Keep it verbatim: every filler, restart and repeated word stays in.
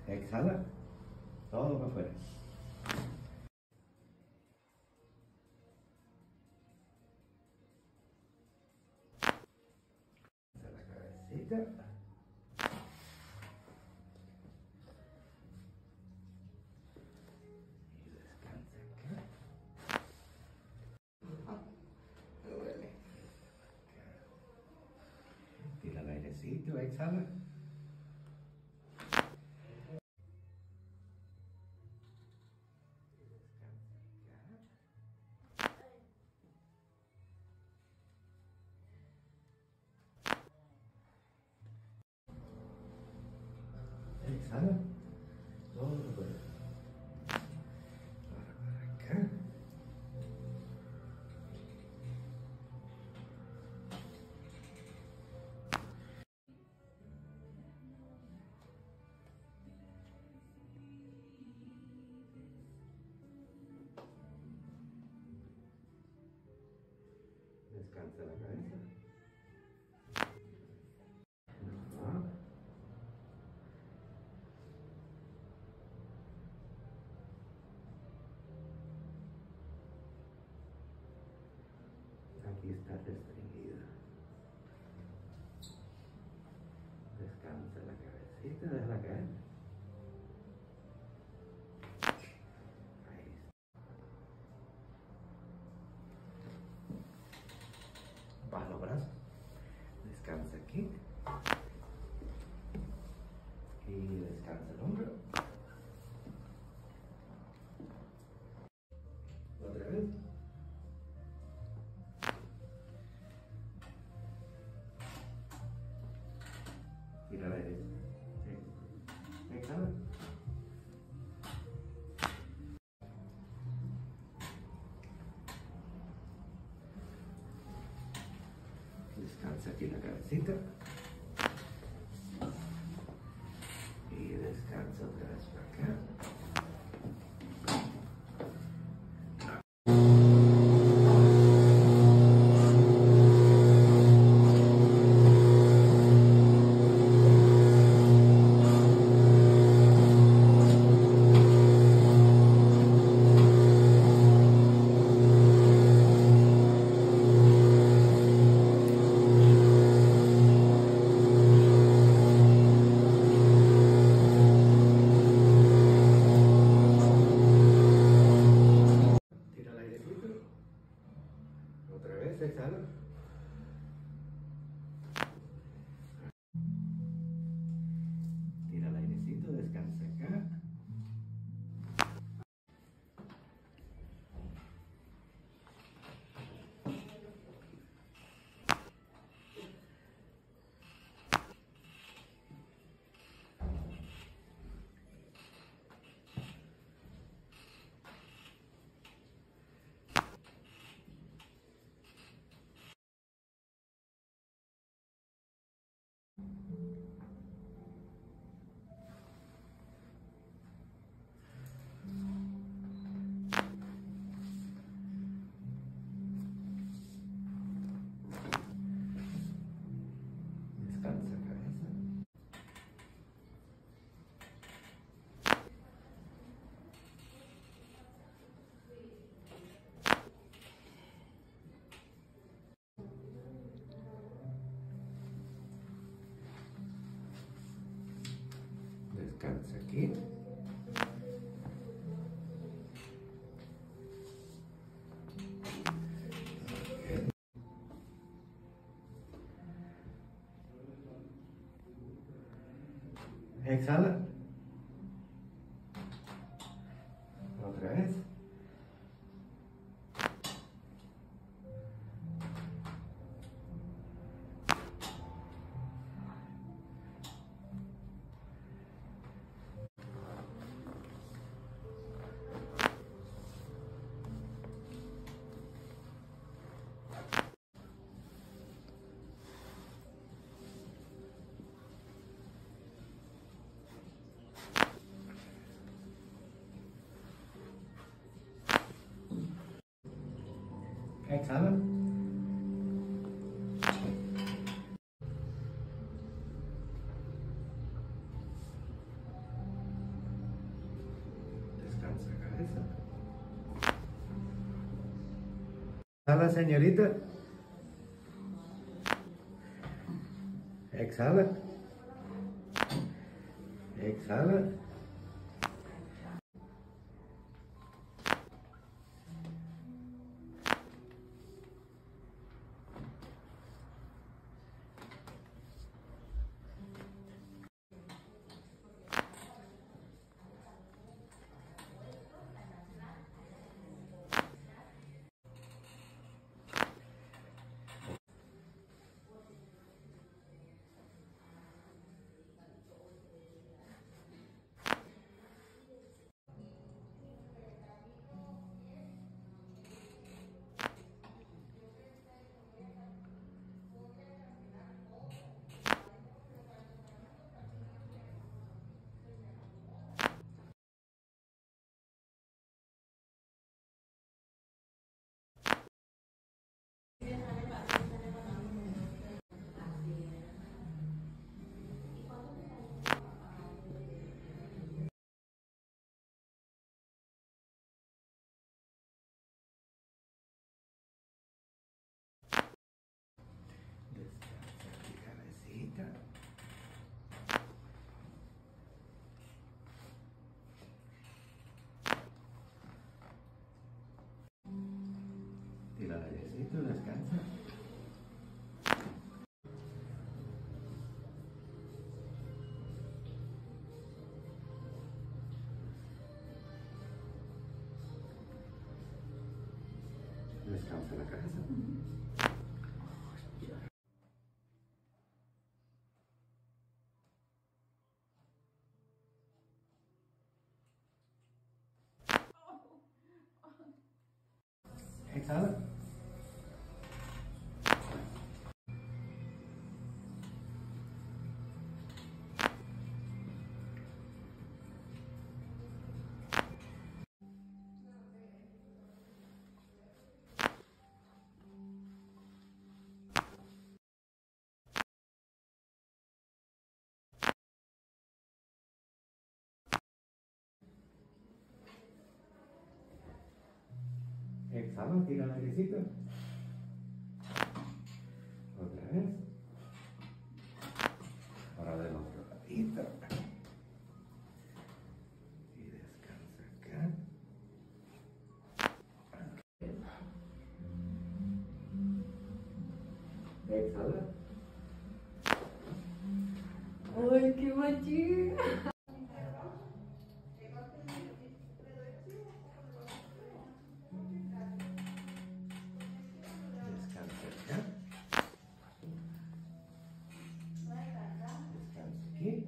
Exhala. Todo para afuera. La cabecita. Y descansa acá. Me duele. Tira el airecito, exhala. Exhala. Todo lo puede. Ahora para acá. Descansa la cabeza. Ah. Aquí está restringida. Descansa la cabecita, déjala caer. Ahí está. Baja los brazos. Descansa aquí. Y descansa el hombro. Otra vez. Tira la derecha. Sí. Exhala. Descansa aquí la cabecita. Y descansa otra vez para acá. Otra vez, exhala. Tira el airecito, descansa acá. Descansa cabeza. Descansa aquí. Exhala. Otra vez. Exhala. Exhala, señorita. Exhala. Exhala. Descansa aquí, cabecita. Tira el airecito, descansa. Descansa la cabeza. Exhala. Exhala, tira el airecito. Otra vez. Ahora del otro ladito. Y descansa acá. Exhala. ¡Ay, qué machín! Descansa acá. Descansa aquí.